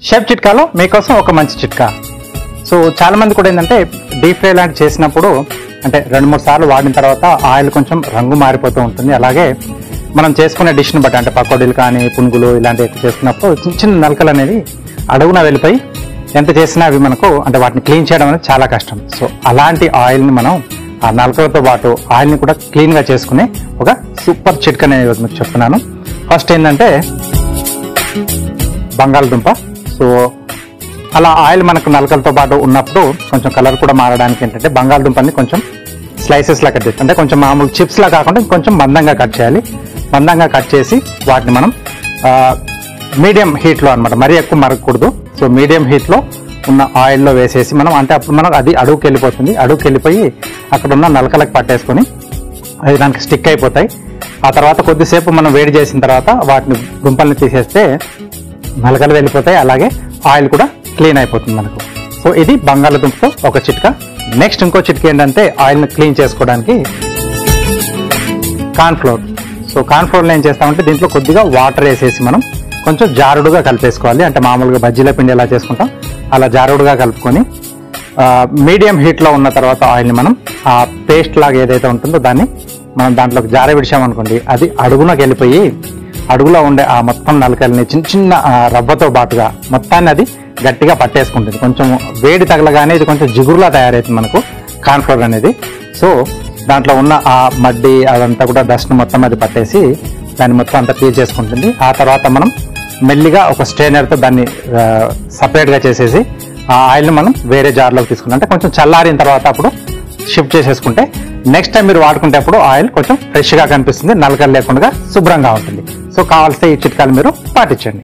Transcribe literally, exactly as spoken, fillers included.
Chef చిట్కాలో మీకోసం ఒక మంచి చిట్కా. సో చాలా మంది కూడా ఏంటంటే డీప్ ఫ్రై లాంటి చేసినప్పుడు అంటే రెండు మూడు సార్లు వాడిన తర్వాత ఆయిల్ కొంచెం రంగు మారిపోతూ ఉంటుంది. అలాగే మనం చేసుకునే డిష్ని బట్టి అంటే పకోడీలు కానీ పునుగులు ఇలాంటివి చేసుకున్నప్పుడు చిన్న చిన్న నలకలు అనేది అడుగున వెళ్ళిపోయి ఎంత చేసినా అవి మనకు అంటే వాటిని క్లీన్ చేయడం అనేది చాలా కష్టం. సో అలాంటి ఆయిల్ని మనం ఆ నలకలతో పాటు ఆయిల్ని కూడా క్లీన్గా చేసుకునే ఒక సూపర్ చిట్కా నేను మీకు చెప్తున్నాను. ఫస్ట్ ఏంటంటే బంగాళదుంప. సో అలా ఆయిల్ మనకు నలకలతో పాటు ఉన్నప్పుడు కొంచెం కలర్ కూడా మారడానికి ఏంటంటే బంగాళదుంపని కొంచెం స్లైసెస్ లా కట్ చేసి అంటే కొంచెం మామూలు చిప్స్ లా కాకుండా కొంచెం మందంగా కట్ చేయాలి. మందంగా కట్ చేసి వాటిని మనం మీడియం హీట్లో అనమాట, మరీ ఎక్కువ మరగకూడదు. సో మీడియం హీట్లో ఉన్న ఆయిల్లో వేసేసి మనం అంటే అప్పుడు మనం అది అడుగుకి వెళ్ళిపోతుంది. అడుగుకి వెళ్ళిపోయి అక్కడ ఉన్న నలకలకు పట్టేసుకొని అది దానికి స్టిక్ అయిపోతాయి. ఆ తర్వాత కొద్దిసేపు మనం వేడి చేసిన తర్వాత వాటిని దుంపల్ని తీసేస్తే నలకలు వెళ్ళిపోతాయి, అలాగే ఆయిల్ కూడా క్లీన్ అయిపోతుంది మనకు. సో ఇది బంగాళదుంపతో ఒక చిట్కా. నెక్స్ట్ ఇంకో చిట్కా ఏంటంటే ఆయిల్ని క్లీన్ చేసుకోవడానికి కార్న్ఫ్లోర్. సో కార్న్ఫ్లోర్లో ఏం చేస్తామంటే దీంట్లో కొద్దిగా వాటర్ వేసేసి మనం కొంచెం జారుడుగా కలిపేసుకోవాలి. అంటే మామూలుగా బజ్జీల పిండి ఎలా చేసుకుంటాం అలా జారుడుగా కలుపుకొని మీడియం హీట్లో ఉన్న తర్వాత ఆయిల్ని మనం ఆ పేస్ట్ లాగా ఏదైతే ఉంటుందో దాన్ని మనం దాంట్లోకి జార విడిచామనుకోండి, అది అడుగునకి వెళ్ళిపోయి అడుగులో ఉండే ఆ మొత్తం నలకల్ని చిన్న చిన్న రవ్వతో పాటుగా మొత్తాన్ని అది గట్టిగా పట్టేసుకుంటుంది. కొంచెం వేడి తగలగానే ఇది కొంచెం జిగురులా తయారవుతుంది మనకు కార్న్ఫ్లోర్ అనేది. సో దాంట్లో ఉన్న ఆ మడ్డి అదంతా కూడా డస్ట్ మొత్తం అది పట్టేసి దాన్ని మొత్తం అంతా పీల్ చేసుకుంటుంది. ఆ తర్వాత మనం మెల్లిగా ఒక స్ట్రైనర్తో దాన్ని సపరేట్గా చేసేసి ఆ ఆయిల్ని మనం వేరే జార్లోకి తీసుకుంటాం. అంటే కొంచెం చల్లారిన తర్వాత అప్పుడు షిఫ్ట్ చేసేసుకుంటే నెక్స్ట్ టైం మీరు వాడుకుంటేప్పుడు ఆయిల్ కొంచెం ఫ్రెష్గా కనిపిస్తుంది, నలకలు లేకుండా శుభ్రంగా ఉంటుంది. సో కావాల్సిన ఈ చిట్కాలు మీరు పాటించండి.